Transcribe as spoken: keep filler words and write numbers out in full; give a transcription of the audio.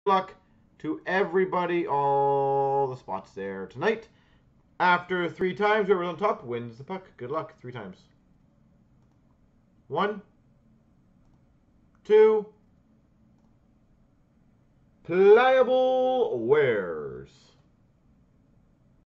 luck to everybody, all the spots there tonight. After three times, whoever's on top wins the puck. Good luck, three times. One, two, playable, where?